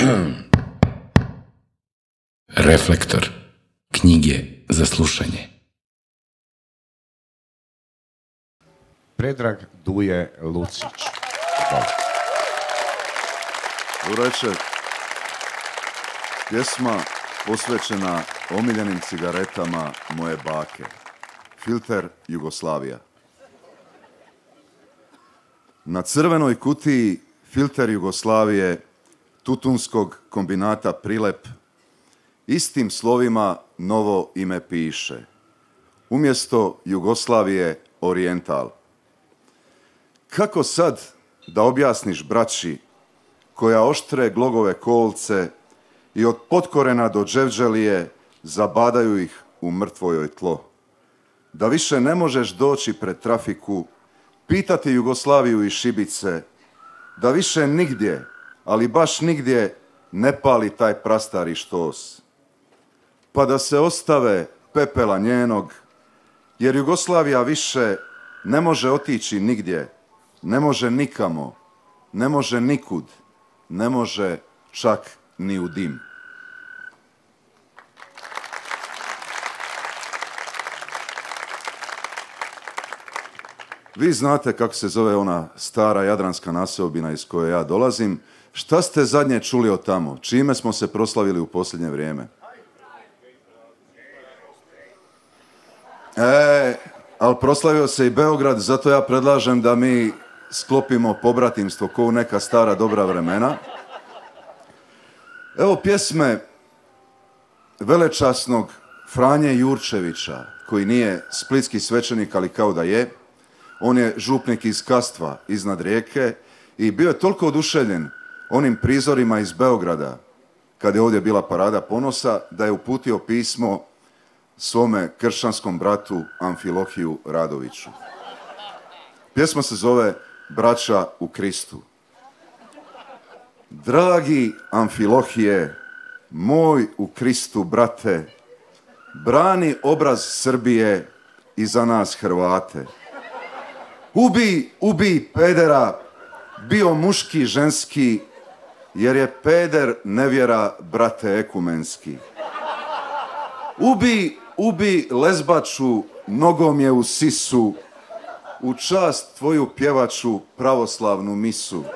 Reflektor. Knjige za slušanje. Predrag Duje Lucić. Ureče, pjesma posvećena omiljenim cigaretama moje bake. Filter Jugoslavija. Na crvenoj kutiji Filter Jugoslavije tutunskog kombinata Prilep istim slovima novo ime piše. Umjesto Jugoslavije Orijental. Kako sad da objasniš braći koja oštre glogove kolce i od potkorena do dževđelije zabadaju ih u mrtvojoj tlo? Da više ne možeš doći pred trafiku, pitati Jugoslaviju iz šibice, da više nigdje, ali baš nigdje, ne pali taj prastari štos. Pa da se ostave pepela njenog, jer Jugoslavija više ne može otići nigdje, ne može nikamo, ne može nikud, ne može čak ni u dim. Vi znate kako se zove ona stara jadranska naseobina iz koje ja dolazim. Šta ste zadnje čuli od tamo? Čime smo se proslavili u posljednje vrijeme? Ali proslavio se i Beograd, zato ja predlažem da mi sklopimo pobratimstvo ko u neka stara dobra vremena. Evo pjesme velečasnog Franje Jurčevića, koji nije splitski svećenik, ali kao da je. On je župnik iz Kastva, iznad rijeke, i bio je toliko oduševljen onim prizorima iz Beograda, kad je ovdje bila parada ponosa, da je uputio pismo svome kršćanskom bratu Amfilohiju Radoviću. Pjesma se zove Braća u Kristu. Dragi Amfilohije, moj u Kristu brate, brani obraz Srbije i za nas Hrvate. Ubij pedera, bio muški, ženski, jer je peder nevjera, brate, ekumenski. Ubij lezbaču, nogom je u sisu, u čast tvoju pjevaču pravoslavnu misu.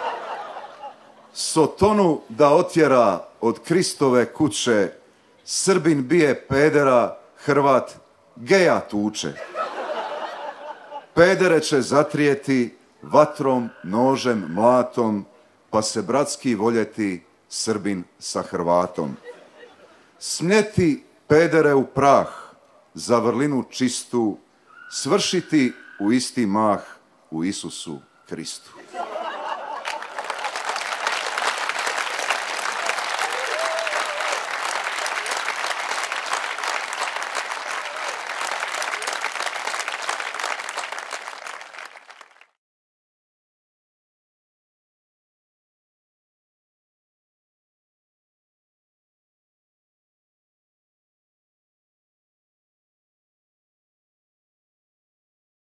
Sotonu da otjera od Kristove kuće, Srbin bije pedera, Hrvat geja tuče. Pedere će zatrijeti vatrom, nožem, mlatom, pa se bratski voljeti Srbin sa Hrvatom. Smljeti pedere u prah, za vrlinu čistu, svršiti u isti mah u Isusu Kristu.